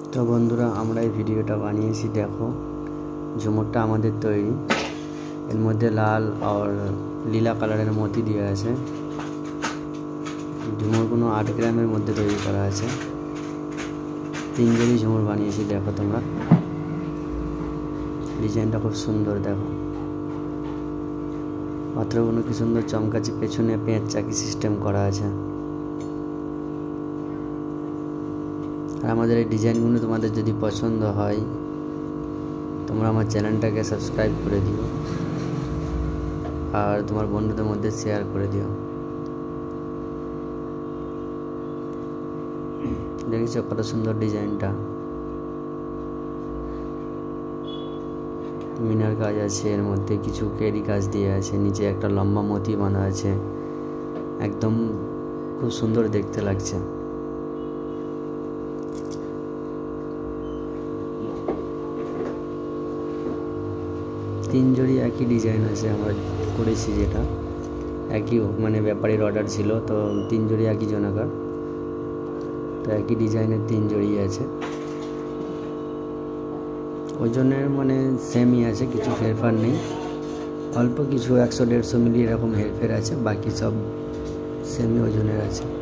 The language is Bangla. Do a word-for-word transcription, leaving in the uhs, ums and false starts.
তো বন্ধুরা, আমরা এই ভিডিওটা বানিয়েছি। দেখো, ঝুমুরটা আমাদের তৈরি। এর মধ্যে লাল আর লীলা কালারের মতি দেওয়া আছে। ঝুমুরগুলো আট গ্রামের মধ্যে তৈরি করা আছে। তিন জড়ি ঝুমুর বানিয়েছি। দেখো তোমরা, ডিজাইনটা খুব সুন্দর। দেখো পাত্রগুলো কি সুন্দর চমকাচ্ছে, পেছনে পেঁচ চাকি সিস্টেম করা আছে। আর আমাদের এই ডিজাইনগুলো তোমাদের যদি পছন্দ হয়, তোমরা আমার চ্যানেলটাকে সাবস্ক্রাইব করে দিও আর তোমার বন্ধুদের মধ্যে শেয়ার করে দিও। দেখেছো কত সুন্দর ডিজাইনটা। মিনার কাজ আছে, এর মধ্যে কিছু কেরি কাজ দিয়ে আছে, নিচে একটা লম্বা মতি বাঁধা আছে। একদম খুব সুন্দর দেখতে লাগছে। তিন জড়ি একই ডিজাইন আছে আমরা করেছি, যেটা একই মানে ব্যাপারীর অর্ডার ছিল, তো তিন জড়ি একই জনাকার, তো একই ডিজাইনের তিন জড়ি আছে। ওজনের মানে সেমই আছে, কিছু হেরফের নেই। অল্প কিছু একশো দেড়শো মিলি এরকম হেরফের আছে, বাকি সব সেমি ওজনের আছে।